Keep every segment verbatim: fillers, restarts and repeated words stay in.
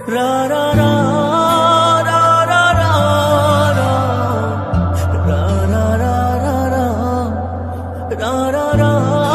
রা রা রা রা রা রা রা রা রা রা রা রা রা রা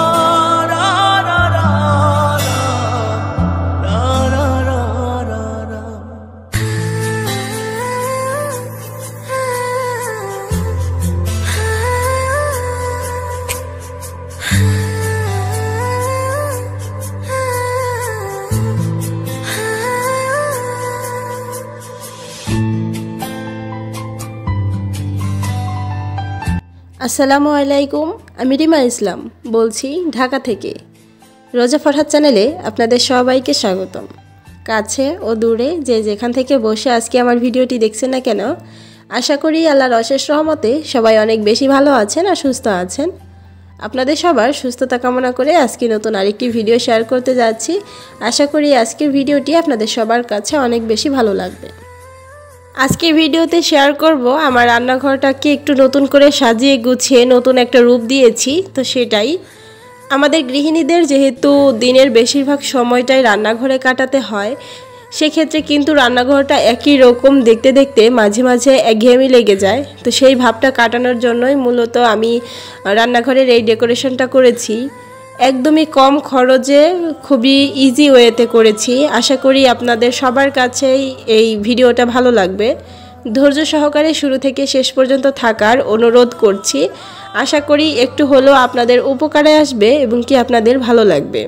আসসালামু আলাইকুম। আমি রিমা ইসলাম বলছি ঢাকা থেকে। রোজা ফরহাদ চ্যানেলে আপনাদের সবাইকে স্বাগতম। কাছে ও দূরে যে যেখান থেকে বসে আজকে আমার ভিডিওটি দেখছেন না কেন, আশা করি আল্লাহর অশেষ রহমতে সবাই অনেক বেশি ভালো আছেন আর সুস্থ আছেন। আপনাদের সবার সুস্থতা কামনা করে আজকে নতুন আরেকটি ভিডিও শেয়ার করতে যাচ্ছি। আশা করি আজকের ভিডিওটি আপনাদের সবার কাছে অনেক বেশি ভালো লাগবে। আজকের ভিডিওতে শেয়ার করব আমার রান্নাঘরটাকে একটু নতুন করে সাজিয়ে গুছিয়ে নতুন একটা রূপ দিয়েছি। তো সেটাই আমাদের গৃহিণীদের যেহেতু দিনের বেশিরভাগ সময়টাই রান্নাঘরে কাটাতে হয়, সেক্ষেত্রে কিন্তু রান্নাঘরটা একই রকম দেখতে দেখতে মাঝে মাঝে একঘেয়েমি লেগে যায়। তো সেই ভাবটা কাটানোর জন্যই মূলত আমি রান্নাঘরের এই ডেকোরেশনটা করেছি। একদমই কম খরচে খুবই ইজি ওয়েতে করেছি। আশা করি আপনাদের সবার কাছেই এই ভিডিওটা ভালো লাগবে। ধৈর্য সহকারে শুরু থেকে শেষ পর্যন্ত থাকার অনুরোধ করছি। আশা করি একটু হলেও আপনাদের উপকারে আসবে এবং কি আপনাদের ভালো লাগবে।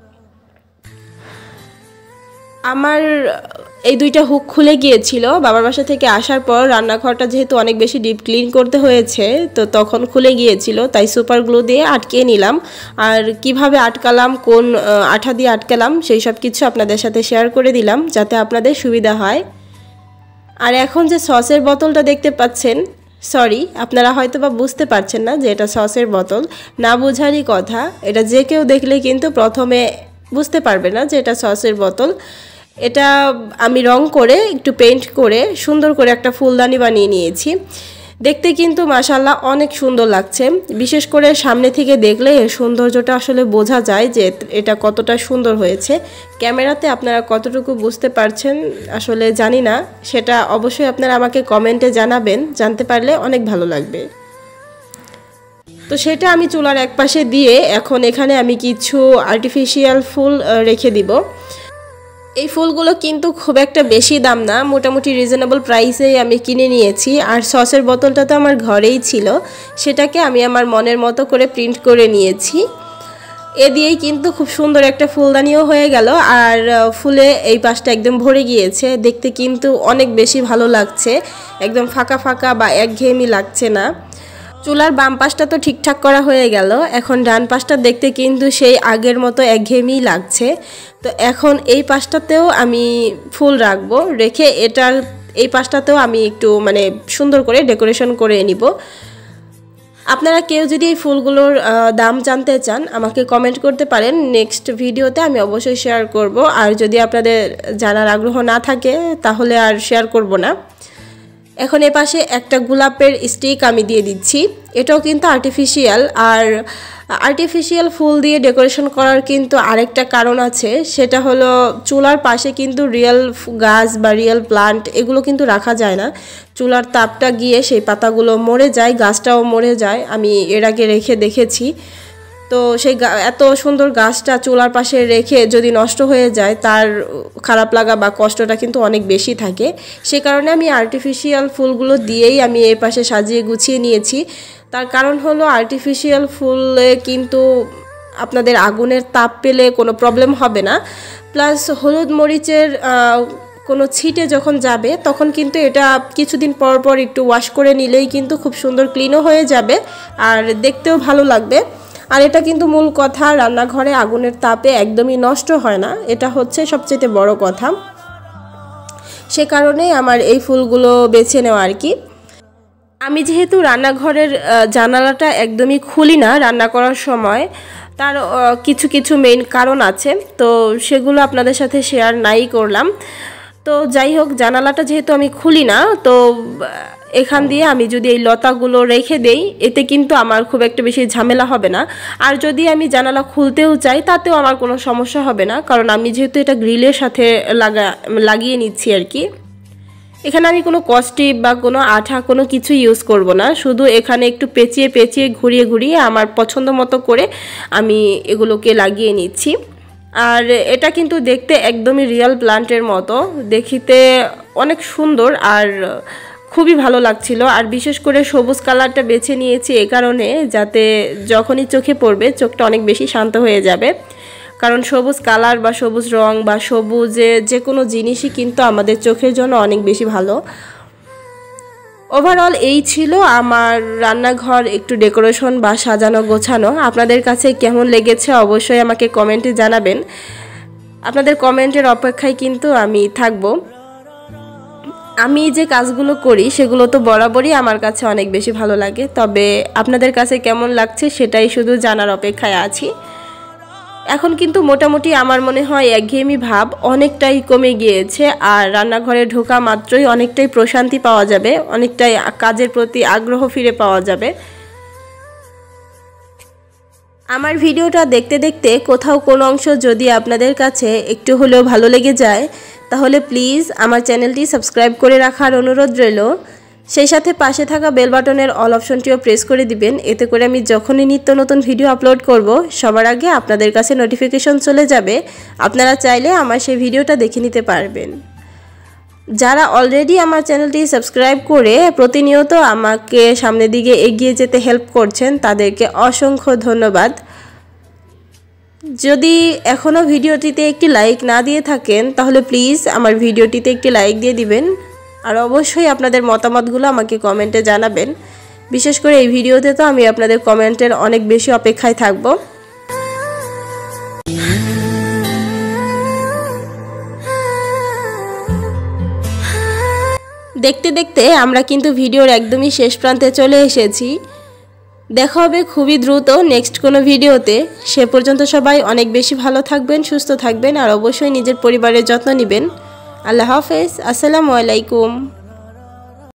আমার এই দুইটা হুক খুলে গিয়েছিল বাবার বাসা থেকে আসার পর। রান্নাঘরটা যেহেতু অনেক বেশি ডিপ ক্লিন করতে হয়েছে, তো তখন খুলে গিয়েছিল, তাই সুপার গ্লু দিয়ে আটকে নিলাম। আর কিভাবে আটকালাম, কোন আঠা দিয়ে আটকালাম, সেই সব কিছু আপনাদের সাথে শেয়ার করে দিলাম যাতে আপনাদের সুবিধা হয়। আর এখন যে সসের বোতলটা দেখতে পাচ্ছেন, সরি আপনারা হয়তো বা বুঝতে পারছেন না যে এটা সসের বোতল। না বোঝারই কথা, এটা যে কেউ দেখলে কিন্তু প্রথমে বুঝতে পারবে না যে এটা সসের বোতল। এটা আমি রং করে একটু পেইন্ট করে সুন্দর করে একটা ফুলদানি বানিয়ে নিয়েছি। দেখতে কিন্তু মাশাআল্লাহ অনেক সুন্দর লাগছে। বিশেষ করে সামনে থেকে দেখলে এর সৌন্দর্যটা আসলে বোঝা যায় যে এটা কতটা সুন্দর হয়েছে। ক্যামেরাতে আপনারা কতটুকু বুঝতে পারছেন আসলে জানি না, সেটা অবশ্যই আপনারা আমাকে কমেন্টে জানাবেন, জানতে পারলে অনেক ভালো লাগবে। তো সেটা আমি চুলার এক পাশে দিয়ে এখন এখানে আমি কিছু আর্টিফিশিয়াল ফুল রেখে দিব। এই ফুলগুলো কিন্তু খুব একটা বেশি দাম না, মোটামুটি রিজনেবল প্রাইসেই আমি কিনে নিয়েছি। আর সসের বোতলটা তো আমার ঘরেই ছিল, সেটাকে আমি আমার মনের মতো করে প্রিন্ট করে নিয়েছি। এ দিয়েই কিন্তু খুব সুন্দর একটা ফুলদানিও হয়ে গেল। আর ফুলে এই পাশটা একদম ভরে গিয়েছে, দেখতে কিন্তু অনেক বেশি ভালো লাগছে, একদম ফাঁকা ফাঁকা বা একঘেয়েমি লাগছে না। চুলার বাম পাশটা তো ঠিকঠাক করা হয়ে গেল, এখন ডান পাশটা দেখতে কিন্তু সেই আগের মতো একঘেয়েমি লাগছে। তো এখন এই পাশটাতেও আমি ফুল রাখবো, রেখে এটার এই পাশটাতেও আমি একটু মানে সুন্দর করে ডেকোরেশন করে নিব। আপনারা কেউ যদি এই ফুলগুলোর দাম জানতে চান আমাকে কমেন্ট করতে পারেন, নেক্সট ভিডিওতে আমি অবশ্যই শেয়ার করব। আর যদি আপনাদের জানার আগ্রহ না থাকে তাহলে আর শেয়ার করব না। এখন এ পাশে একটা গোলাপের স্টিক আমি দিয়ে দিচ্ছি, এটাও কিন্তু আর্টিফিশিয়াল। আর আর্টিফিশিয়াল ফুল দিয়ে ডেকোরেশন করার কিন্তু আরেকটা কারণ আছে, সেটা হলো চুলার পাশে কিন্তু রিয়েল গাছ বা রিয়েল প্লান্ট এগুলো কিন্তু রাখা যায় না। চুলার তাপটা গিয়ে সেই পাতাগুলো মরে যায়, গাছটাও মরে যায়, আমি এর আগে রেখে দেখেছি। তো সেই এত সুন্দর গাছটা চুলার পাশে রেখে যদি নষ্ট হয়ে যায় তার খারাপ লাগা বা কষ্টটা কিন্তু অনেক বেশি থাকে। সে কারণে আমি আর্টিফিশিয়াল ফুলগুলো দিয়েই আমি এই পাশে সাজিয়ে গুছিয়ে নিয়েছি। তার কারণ হলো আর্টিফিশিয়াল ফুলে কিন্তু আপনাদের আগুনের তাপ পেলে কোনো প্রবলেম হবে না, প্লাস হলুদ মরিচের কোনো ছিটে যখন যাবে তখন কিন্তু এটা কিছুদিন পর পর একটু ওয়াশ করে নিলেই কিন্তু খুব সুন্দর ক্লিনও হয়ে যাবে আর দেখতেও ভালো লাগবে। আর এটা কিন্তু মূল কথা, রান্নাঘরে আগুনের তাপে একদমই নষ্ট হয় না, এটা হচ্ছে সবচেয়ে বড় কথা। সে কারণেই আমার এই ফুলগুলো বেছে নেওয়া আর কি। আমি যেহেতু রান্নাঘরের জানালাটা একদমই খুলি না রান্না করার সময়, তার কিছু কিছু মেইন কারণ আছে, তো সেগুলো আপনাদের সাথে শেয়ার নাই করলাম। তো যাই হোক, জানালাটা যেহেতু আমি খুলি না, তো এখান দিয়ে আমি যদি এই লতাগুলো রেখে দেই, এতে কিন্তু আমার খুব একটা বেশি ঝামেলা হবে না। আর যদি আমি জানালা খুলতেও চাই তাতেও আমার কোনো সমস্যা হবে না, কারণ আমি যেহেতু এটা গ্রিলের সাথে লাগা লাগিয়ে নিচ্ছি আর কি। এখানে আমি কোনো কস্টিপ বা কোনো আঠা কোনো কিছু ইউজ করব না, শুধু এখানে একটু পেঁচিয়ে পেঁচিয়ে ঘুরিয়ে ঘুরিয়ে আমার পছন্দ মতো করে আমি এগুলোকে লাগিয়ে নিচ্ছি। আর এটা কিন্তু দেখতে একদমই রিয়েল প্লান্টের মতো, দেখিতে অনেক সুন্দর আর খুবই ভালো লাগছিল। আর বিশেষ করে সবুজ কালারটা বেছে নিয়েছি এ কারণে, যাতে যখনই চোখে পড়বে চোখটা অনেক বেশি শান্ত হয়ে যাবে। কারণ সবুজ কালার বা সবুজ রং বা সবুজে যে কোনো জিনিসই কিন্তু আমাদের চোখের জন্য অনেক বেশি ভালো। ওভারঅল এই ছিল আমার রান্নাঘর একটু ডেকোরেশন বা সাজানো গোছানো। আপনাদের কাছে কেমন লেগেছে অবশ্যই আমাকে কমেন্টে জানাবেন। আপনাদের কমেন্টের অপেক্ষায় কিন্তু আমি থাকবো। আমি যে কাজগুলো করি সেগুলো তো বরাবরই আমার কাছে অনেক বেশি ভালো লাগে, তবে আপনাদের কাছে কেমন লাগছে সেটাই শুধু জানার অপেক্ষায় আছি। এখন কিন্তু মোটামুটি আমার মনে হয় একঘেয়েমি ভাব অনেকটাই কমে গিয়েছে, আর রান্নাঘরে ঢোকা মাত্রই অনেকটাই প্রশান্তি পাওয়া যাবে, অনেকটাই কাজের প্রতি আগ্রহ ফিরে পাওয়া যাবে। আমার ভিডিওটা দেখতে দেখতে কোথাও কোনো অংশ যদি আপনাদের কাছে একটু হলেও ভালো লেগে যায়, তাহলে প্লিজ আমার চ্যানেলটি সাবস্ক্রাইব করে রাখার অনুরোধ রইল। সেই সাথে পাশে থাকা বেল বাটনের অল অপশনটিও প্রেস করে দিবেন, এতে করে আমি যখনই নিত্য নতুন ভিডিও আপলোড করব সবার আগে আপনাদের কাছে নোটিফিকেশন চলে যাবে। আপনারা চাইলে আমার সেই ভিডিওটা দেখে নিতে পারবেন। যারা অলরেডি আমার চ্যানেলটি সাবস্ক্রাইব করে প্রতিনিয়ত আমাকে সামনের দিকে এগিয়ে যেতে হেল্প করছেন, তাদেরকে অসংখ্য ধন্যবাদ। যদি এখনও ভিডিওটিতে একটি লাইক না দিয়ে থাকেন তাহলে প্লিজ আমার ভিডিওটিতে একটি লাইক দিয়ে দিবেন, আর অবশ্যই আপনাদের মতামতগুলো আমাকে কমেন্টে জানাবেন। বিশেষ করে এই ভিডিওতে তো আমি আপনাদের কমেন্টের অনেক বেশি অপেক্ষায় থাকব। দেখতে দেখতে আমরা কিন্তু ভিডিওর একদমই শেষ প্রান্তে চলে এসেছি। দেখা হবে খুবই দ্রুত নেক্সট কোনো ভিডিওতে। সে পর্যন্ত সবাই অনেক বেশি ভালো থাকবেন, সুস্থ থাকবেন, আর অবশ্যই নিজের পরিবারের যত্ন নেবেন। আল্লাহ হাফেজ, আসসালামু আলাইকুম।